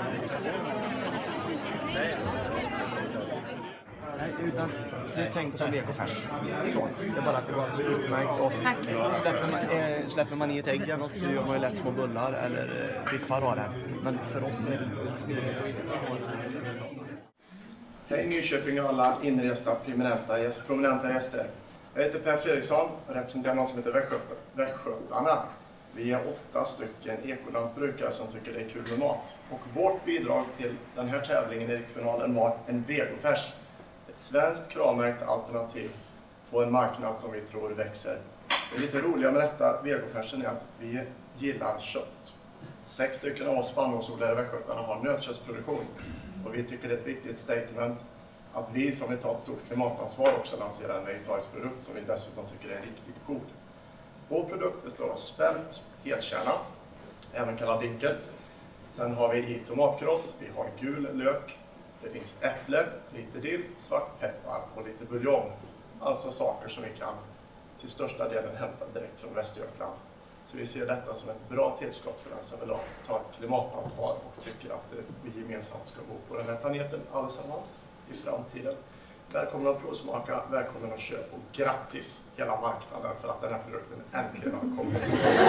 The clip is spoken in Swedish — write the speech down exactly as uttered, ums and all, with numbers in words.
Nej, utan det är tänkt som ekofärs. Så, det är bara att det var så utmärkt. Och släpper, man, äh, släpper man i ett ägg eller något så gör man ju lätt små bullar eller äh, biffar av det. Men för oss är det... Hej Nyköping och alla inresta prominenta, gäst, prominenta gäster. Jag heter Per Fredriksson och representerar någon som heter Västgötarna. Vi är åtta stycken ekolantbrukare som tycker det är kul med mat. Och vårt bidrag till den här tävlingen i riksfinalen var en vegofärs. Ett svenskt kravmärkt alternativ på en marknad som vi tror växer. Det lite roliga med detta vegofärsen är att vi gillar kött. Sex stycken av oss spannmålsodlare i Västgötarna har nötköttsproduktion. Och vi tycker det är ett viktigt statement att vi som vill ta ett stort klimatansvar också lanserar en vegetarisk produkt som vi dessutom tycker är riktigt god. Vår produkt består av spänt helkärna, även kallad dinkel. Sen har vi i tomatkross, vi har gul lök, det finns äpple, lite dill, svartpeppar och lite buljong. Alltså saker som vi kan till största delen hämta direkt från Västergötland. Så vi ser detta som ett bra tillskott för den som vill ta ett klimatansvar och tycker att vi gemensamt ska bo på den här planeten allesammans i framtiden. Välkommen att provsmaka, välkommen att köpa och grattis hela marknaden för att den här produkten äntligen har kommit.